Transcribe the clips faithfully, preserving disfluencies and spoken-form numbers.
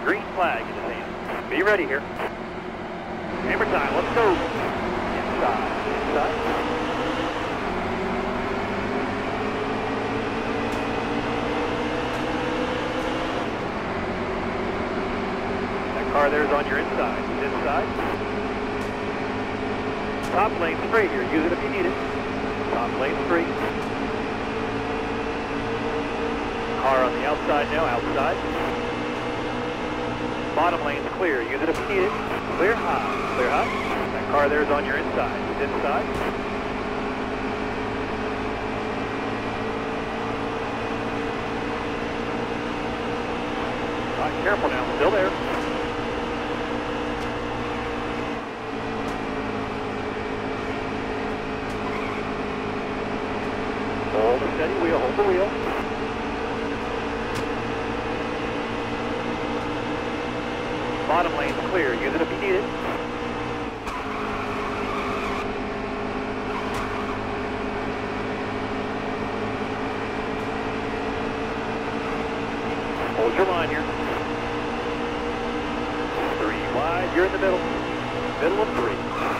green flag in his hand. Be ready here. Hammer time, let's go. Inside, inside. That car there's on your inside. Inside. Top lane's free here. Use it if you need it. Top lane's free. Car on the outside now, outside. Bottom lane's clear. Use it if you need it. Clear high. Clear high. That car there's on your inside. It's inside. All right, careful now. Still there. Hold the steady wheel. Hold the wheel. Bottom lane's clear. Use it if you need it. Hold your line here. Three wide. You're in the middle. Middle of three.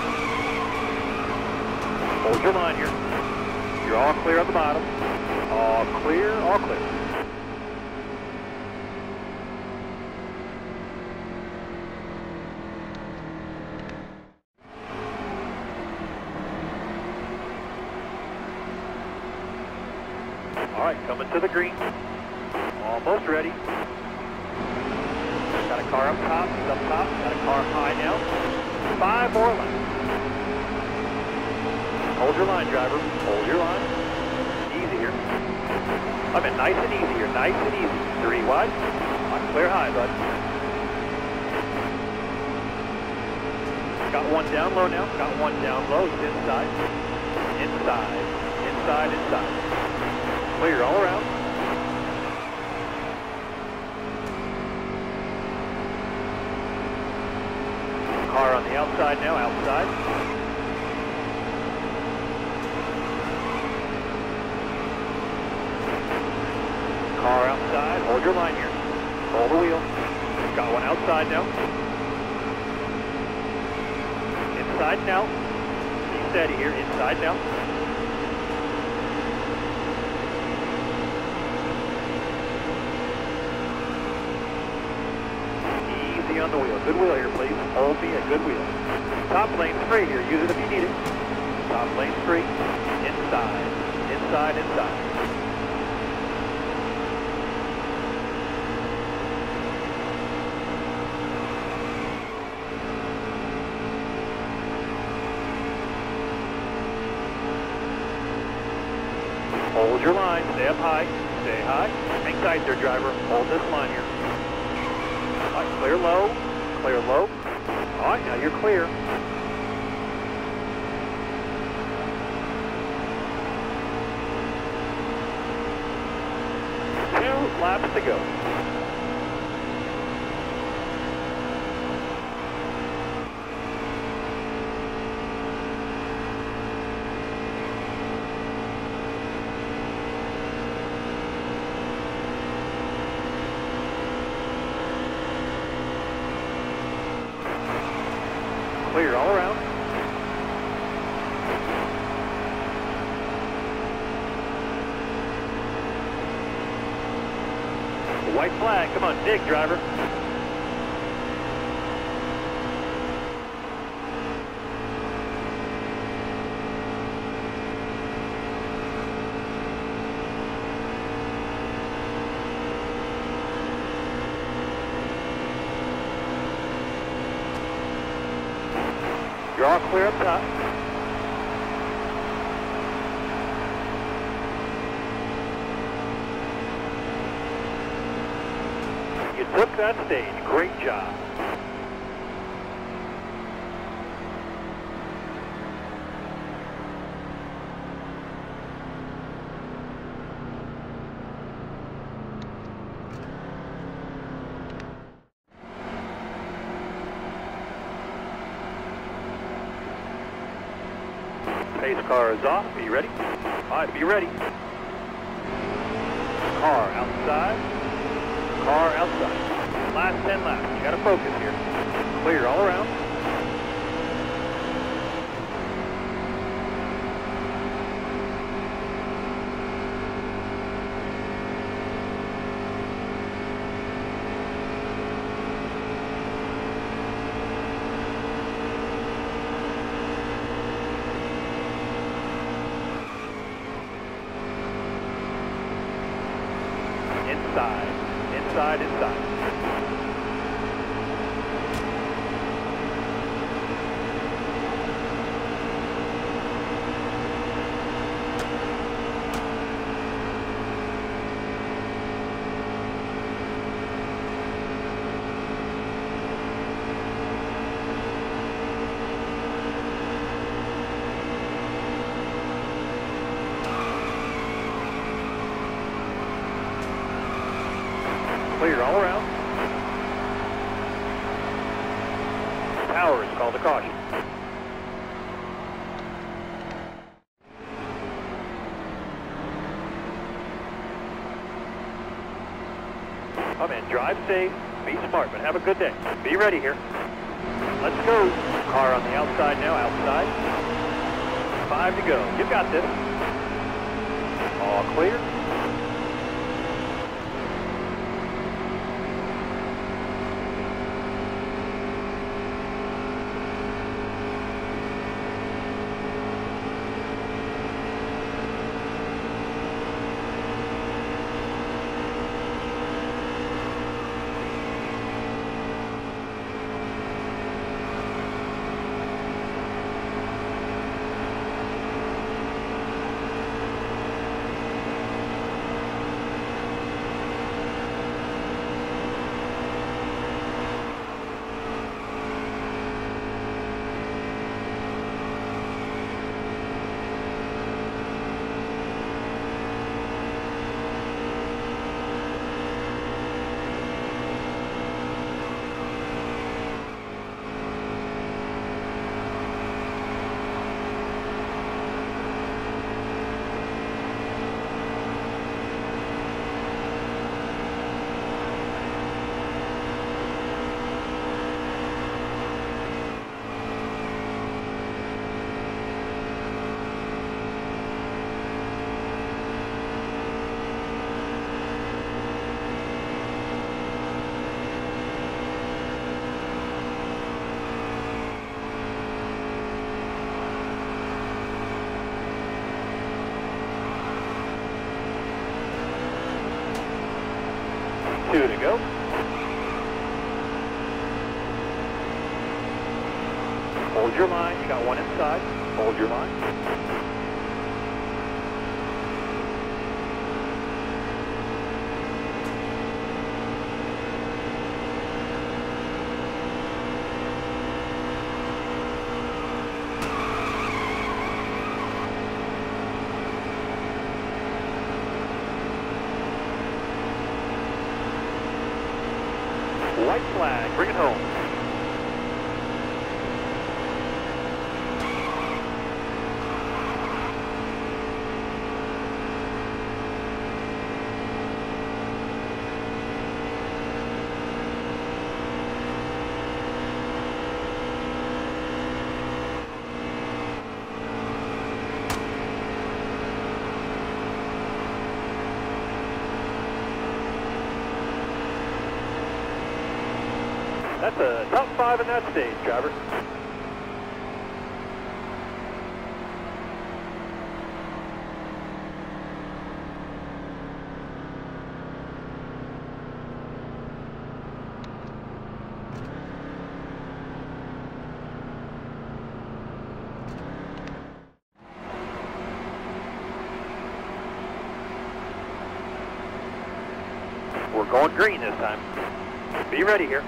Hold your line here. You're all clear on the bottom. All clear. All clear. All right, coming to the green. Almost ready. Got a car up top, he's up top. Got a car high now. Five more laps. Hold your line, driver. Hold your line. Easy here. I mean, nice and easy here. Nice and easy. Three wide. On clear high, bud. Got one down low now. Got one down low. He's inside. Inside. Inside, inside. Clear all around. Car on the outside now, outside. Car outside, hold your line here. Hold the wheel. Got one outside now. Inside now. Be steady here, inside now. On the wheel. Good wheel here, please. Hold me a good wheel. Top lane's free here. Use it if you need it. Top lane's free. Inside. Inside, inside. Hold your line. Stay up high. Stay high. Hang tight there, driver. Hold this line here. All right, clear low, clear low. All right, now you're clear. Two laps to go. Clear all around. White flag, come on, dig, driver. You're all clear up top. You took that stage. Great job. Pace car is off. Be ready. All right, be ready. Car outside. Car outside. last ten laps. You got to focus here. Clear all around. Inside, inside, inside. Clear all around. Power is called a caution. Come in, drive safe, be smart, but have a good day. Be ready here. Let's go. Car on the outside now, outside. Five to go. You got this. All clear. Two to go. Hold your line. You got one inside. Hold your line. White flag, bring it home. That's a top five in that stage, driver. We're going green this time. Be ready here.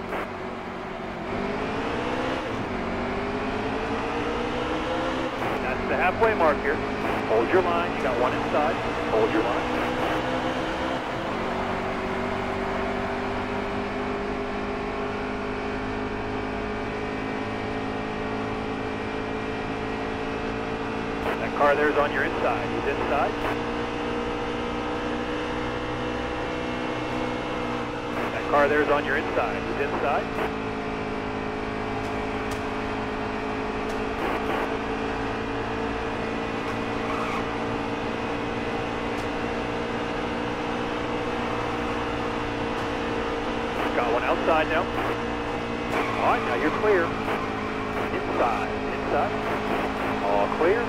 That's the halfway mark here. Hold your line. You got one inside. Hold your line. That car there's on your inside. He's inside. Car there's on your inside. Who's inside? Got one outside now. All right, now you're clear. Inside, inside. All clear.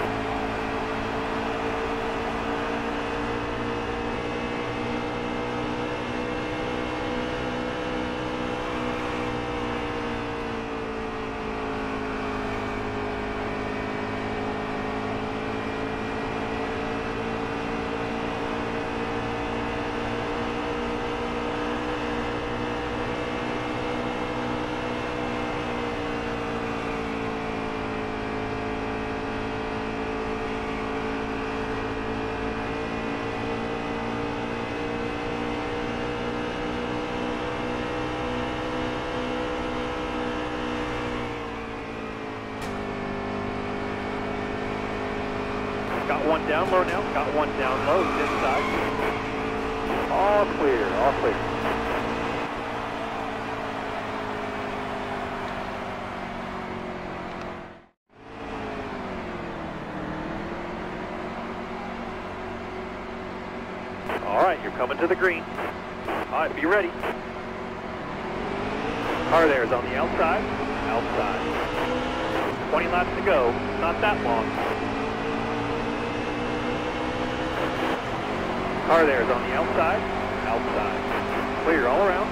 Got one down low now. Got one down low. He's inside. All clear. All clear. All right, you're coming to the green. All right, be ready. Car there is on the outside. Outside. twenty laps to go. Not that long. Car there is on the outside, outside. Clear all around.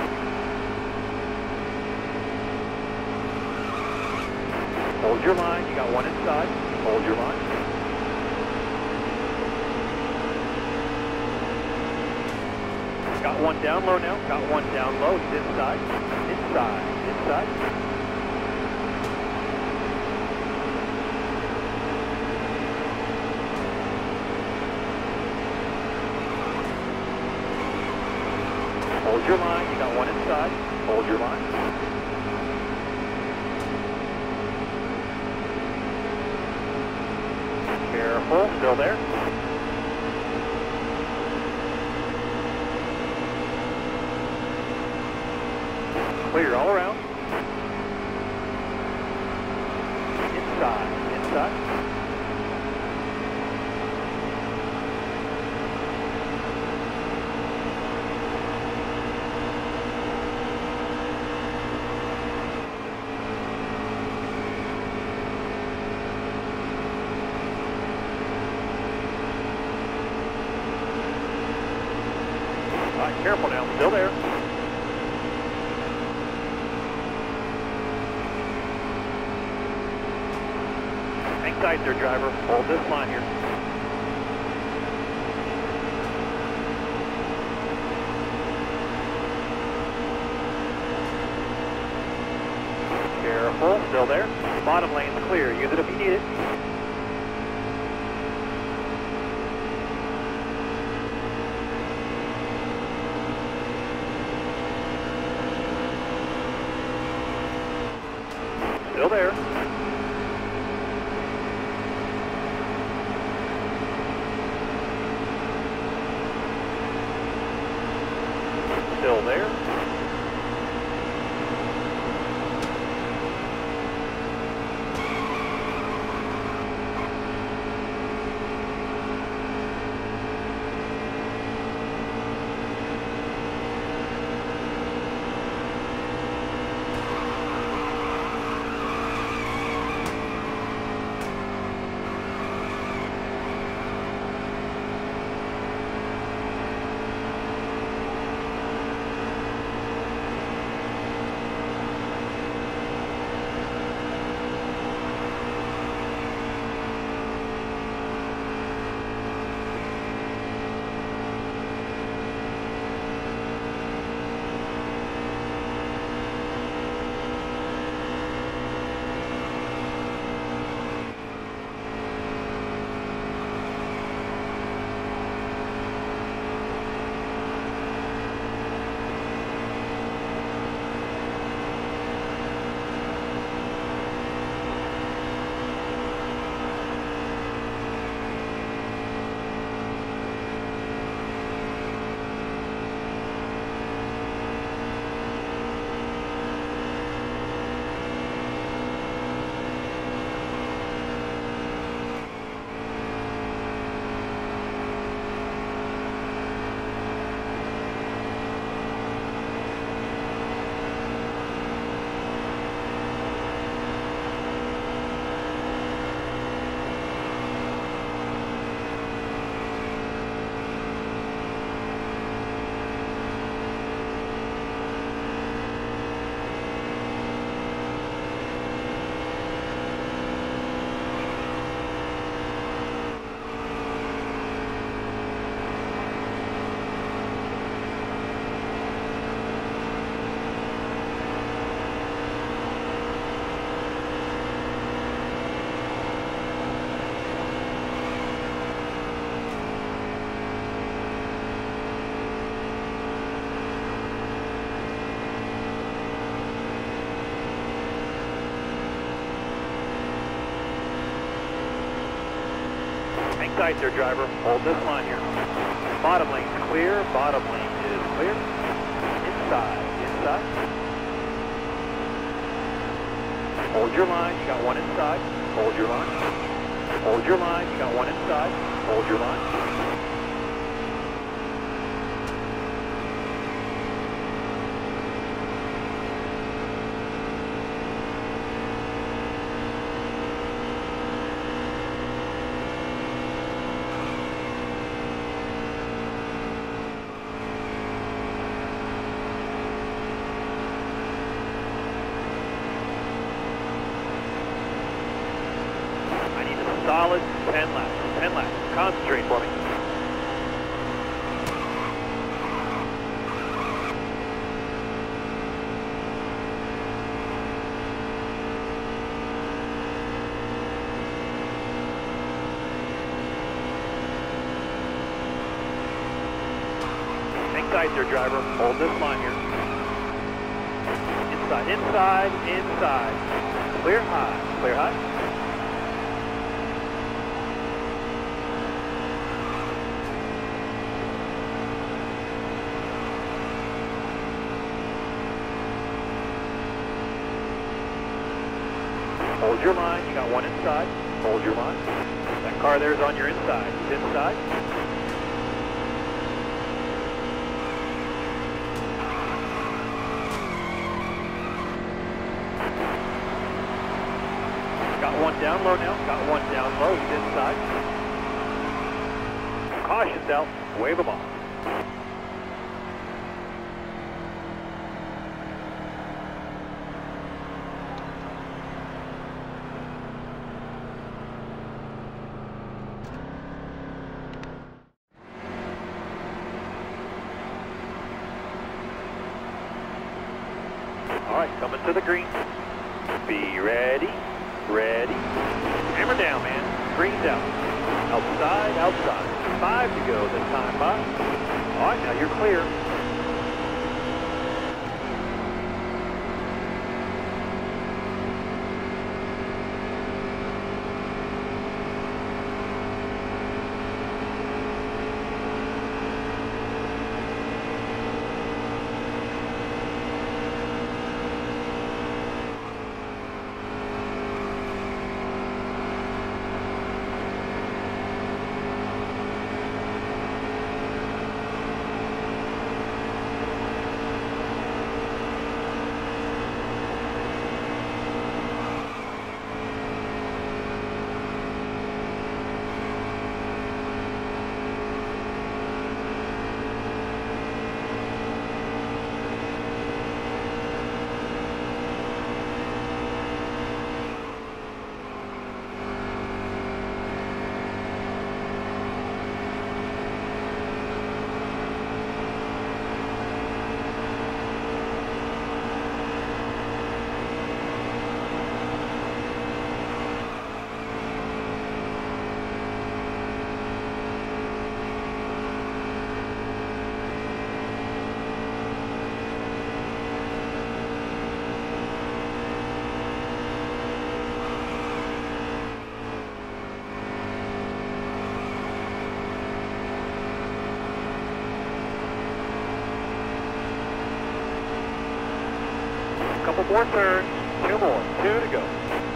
Hold your line, you got one inside. Hold your line. Got one down low now, got one down low, he's inside. Inside, inside. Hold your line, you got one inside. Hold your line. Careful, still there. Clear all around. Inside, inside. All right, careful now, still there. Hang tight there, driver. Hold this line here. Careful, still there. Bottom lane's clear. Use it if you need it. Still there. Still there. Hang tight there, driver. Hold this line here. Bottom lane's clear. Bottom lane is clear. Inside. Inside. Hold your line. You got one inside. Hold your line. Hold your line. You got one inside. Hold your line. Solid ten laps. ten laps. Concentrate for me. Hang tight there, driver. Hold this line here. Inside, inside, inside. Clear high. Clear high. Hold your line, you got one inside. Hold your line. That car there is on your inside. He's inside. Got one down low now. Got one down low. He's inside. Caution's out. Wave them off. All right, coming to the green. Be ready, ready. Hammer down, man. Green's out. Outside, outside. Five to go this time, Bob. All right, now you're clear. Couple more turns, two more, two to go.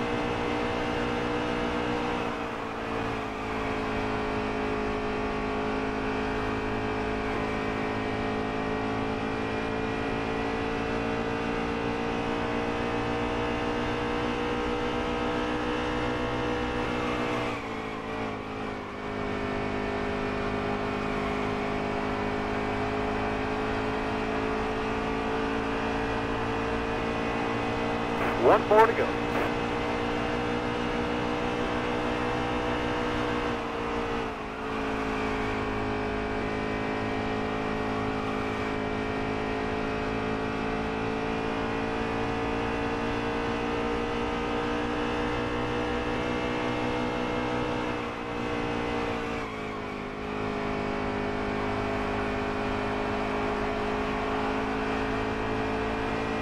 One more to go.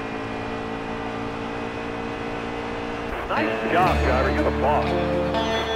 Nice job, driver. You're the boss.